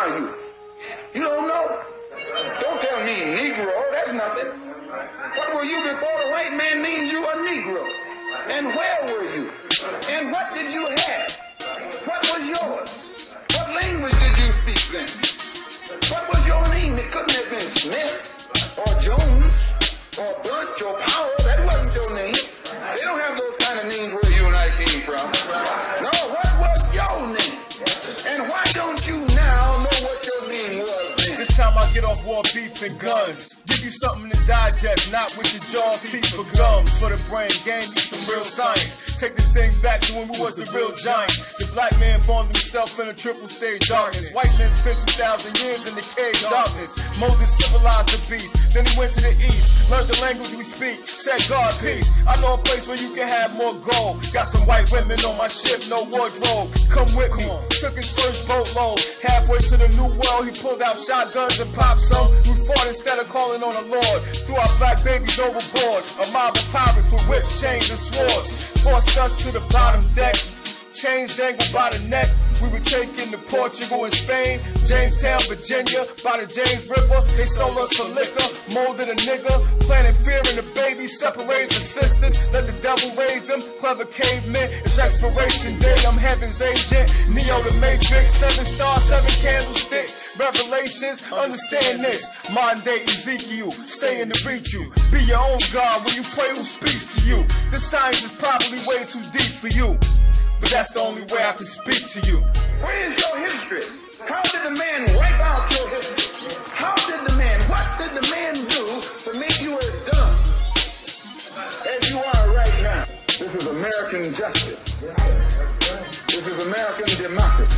are you? You don't know? Don't tell me Negro, that's nothing. What were you before the white man means you a Negro? And where were you? And what did you have? What was yours? What language did you speak then? What was your name? It couldn't have been Smith or Jones or Bunch or Powell. That wasn't your name. They don't have those kind of names where you and I came from. No, what was your name? And why don't you now know what your name was then? This time I get off war, beef, and guns. Give you something to digest, not with your jaws, teeth, or gums. For the brain, gain you some real science. Take this thing back to when we was the real giants. The black man formed himself in a triple stage darkness. White men spent 2,000 years in the cave darkness. Moses civilized the beast, then he went to the east. Learned the language we speak, said God peace. I know a place where you can have more gold. Got some white women on my ship, no wardrobe. Come with me. Took his first boatload. Halfway to the new world, he pulled out shotguns and popped some. We fought instead of calling on the Lord. Threw our black babies overboard. A mob of pirates with whips, chains, and swords. Forced us to the bottom deck. Chains dangled by the neck. We were taken to Portugal and Spain, Jamestown, Virginia, by the James River. They sold us for liquor, molded a nigga, planted fear in the babies, separated the sisters, let the devil raise them. Clever cavemen, it's expiration day. I'm heaven's agent, Neo the Matrix, 7 stars, 7 candlesticks, revelations. Understand this, modern day Ezekiel, stay in to reach you. Be your own God when you pray who speaks to you. This science is probably way too deep for you, but that's the only way I can speak to you. Where is your history? How did the man wipe out your history? What did the man do to make you as dumb as you are right now? This is American justice. This is American democracy.